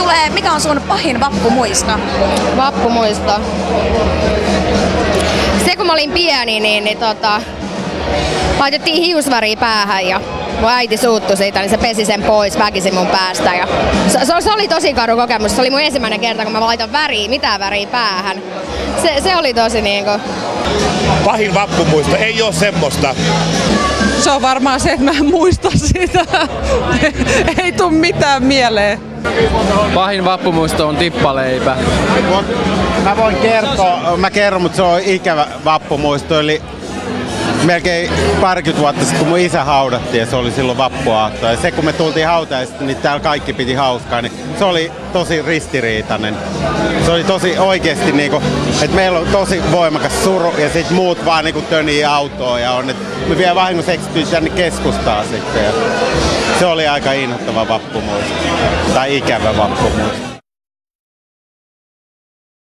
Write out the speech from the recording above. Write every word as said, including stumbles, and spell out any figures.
tulee, mikä on sun pahin vappumuisto? Vappumuisto. Se kun mä olin pieni, niin, niin tota, laitettiin hiusväriä päähän ja mun äiti suuttui siitä, niin se pesi sen pois väkisin mun päästä. Ja se, se oli tosi karu kokemus. Se oli mun ensimmäinen kerta, kun mä laitan väriä, mitään väriä päähän. Se, se oli tosi niinku... Pahin vappumuisto, ei oo semmoista. Se on varmaan se, että mä en muista sitä. Ei tuu mitään mieleen. Pahin vappumuisto on tippaleipä. Mä voin kertoa, mä kerron, mutta se on ikävä vappumuisto. Eli melkein parikymmentä vuotta sitten, kun mun isä haudattiin ja se oli silloin vappuaatto. Ja se, kun me tultiin hautajaisista, niin täällä kaikki piti hauskaa, niin se oli tosi ristiriitainen. Se oli tosi oikeesti niinku, että meillä on tosi voimakas suru ja sit muut vaan niinku tönii autoa ja on, että me vielä vahingossa eksyttiin tänne keskustaan sitten. Ja se oli aika inhottava vappumuisto. Tai ikävä vappumuisto.